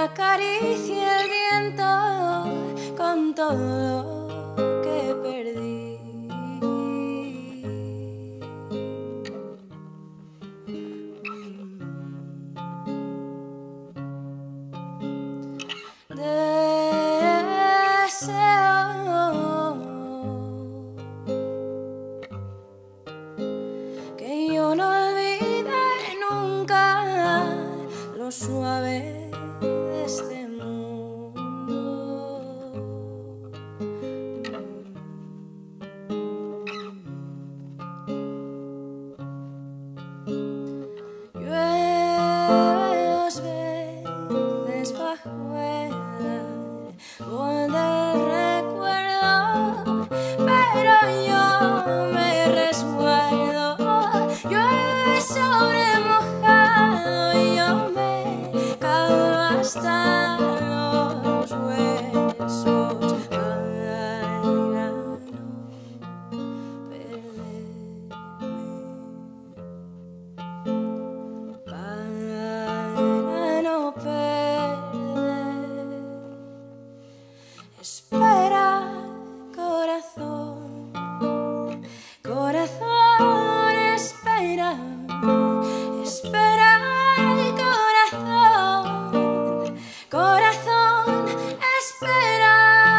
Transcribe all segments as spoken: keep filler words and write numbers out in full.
acaricie el viento con todo lo que perdí. Deseo que yo no olvide nunca lo suave de este mundo. Llueve dos veces bajo el árbol del recuerdo, pero yo me resguardo. Llueve sobre mojado y yo me caldo hasta los huesos para no perderme, para no perder. Espera, corazón, corazón, espera, espera, corazón, corazón, espera.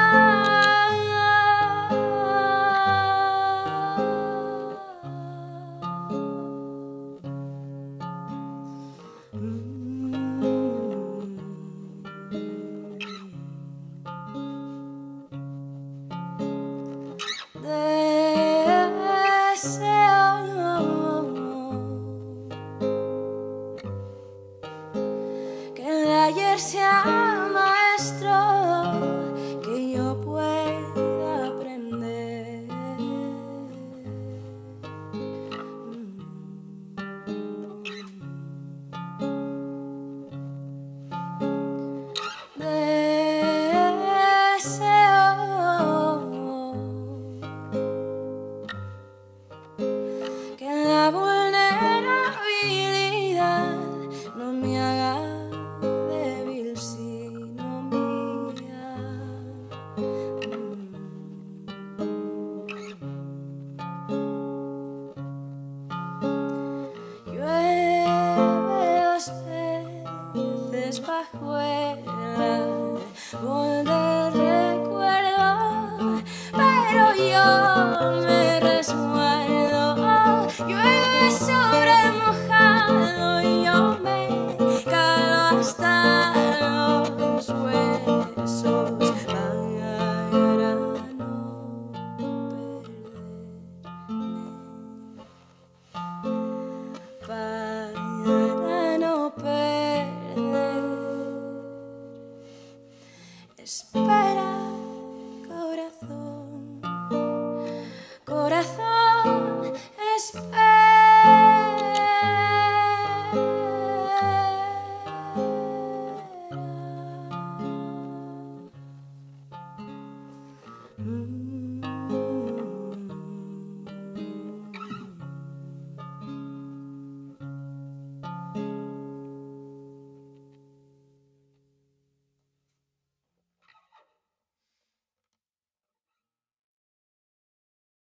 Deseo que el ayer sea maestro, que yo pueda aprender. Deseo que la vulnerabilidad no me haga débil sino mía. Llueve dos veces bajo el árbol